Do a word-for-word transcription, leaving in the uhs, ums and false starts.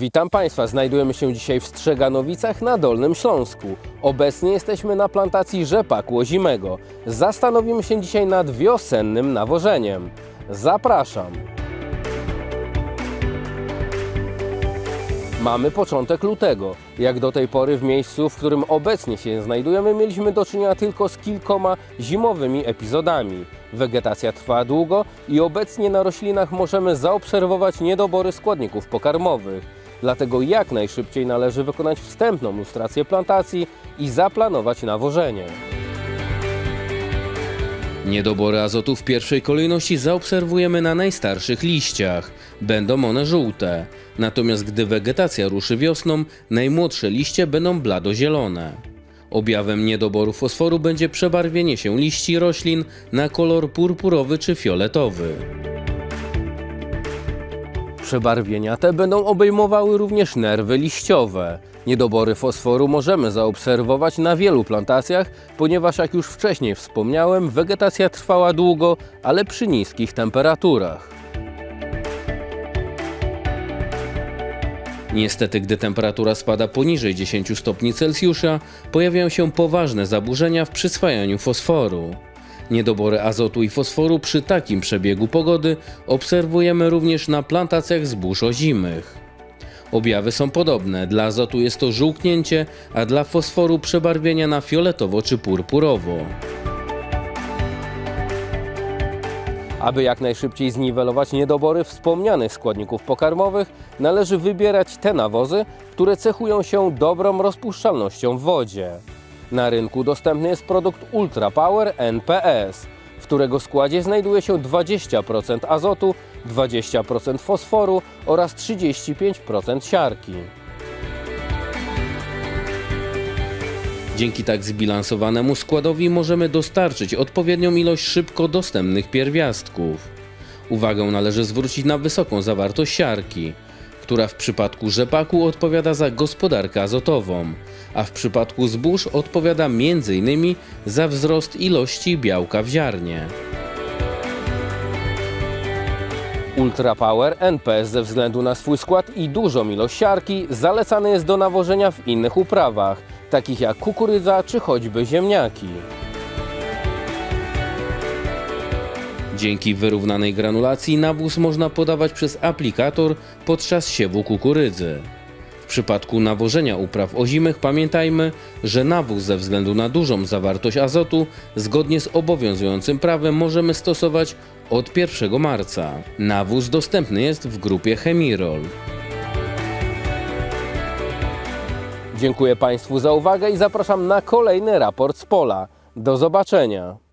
Witam Państwa, znajdujemy się dzisiaj w Strzeganowicach na Dolnym Śląsku. Obecnie jesteśmy na plantacji rzepaku ozimego. Zastanowimy się dzisiaj nad wiosennym nawożeniem. Zapraszam! Mamy początek lutego. Jak do tej pory w miejscu, w którym obecnie się znajdujemy, mieliśmy do czynienia tylko z kilkoma zimowymi epizodami. Wegetacja trwa długo i obecnie na roślinach możemy zaobserwować niedobory składników pokarmowych. Dlatego jak najszybciej należy wykonać wstępną lustrację plantacji i zaplanować nawożenie. Niedobory azotu w pierwszej kolejności zaobserwujemy na najstarszych liściach. Będą one żółte. Natomiast gdy wegetacja ruszy wiosną, najmłodsze liście będą bladozielone. Objawem niedoboru fosforu będzie przebarwienie się liści roślin na kolor purpurowy czy fioletowy. Przebarwienia te będą obejmowały również nerwy liściowe. Niedobory fosforu możemy zaobserwować na wielu plantacjach, ponieważ jak już wcześniej wspomniałem, wegetacja trwała długo, ale przy niskich temperaturach. Niestety, gdy temperatura spada poniżej dziesięciu stopni Celsjusza, pojawiają się poważne zaburzenia w przyswajaniu fosforu. Niedobory azotu i fosforu przy takim przebiegu pogody obserwujemy również na plantacjach zbóż ozimych. Objawy są podobne. Dla azotu jest to żółknięcie, a dla fosforu przebarwienia na fioletowo czy purpurowo. Aby jak najszybciej zniwelować niedobory wspomnianych składników pokarmowych, należy wybierać te nawozy, które cechują się dobrą rozpuszczalnością w wodzie. Na rynku dostępny jest produkt Ultra Power N P S, w którego składzie znajduje się dwadzieścia procent azotu, dwadzieścia procent fosforu oraz trzydzieści pięć procent siarki. Dzięki tak zbilansowanemu składowi możemy dostarczyć odpowiednią ilość szybko dostępnych pierwiastków. Uwagę należy zwrócić na wysoką zawartość siarki, która w przypadku rzepaku odpowiada za gospodarkę azotową, a w przypadku zbóż odpowiada między innymi za wzrost ilości białka w ziarnie. Ultra Power N P S ze względu na swój skład i dużą ilość siarki zalecany jest do nawożenia w innych uprawach, takich jak kukurydza czy choćby ziemniaki. Dzięki wyrównanej granulacji nawóz można podawać przez aplikator podczas siewu kukurydzy. W przypadku nawożenia upraw ozimych pamiętajmy, że nawóz ze względu na dużą zawartość azotu zgodnie z obowiązującym prawem możemy stosować od pierwszego marca. Nawóz dostępny jest w grupie Chemirol. Dziękuję Państwu za uwagę i zapraszam na kolejny raport z pola. Do zobaczenia!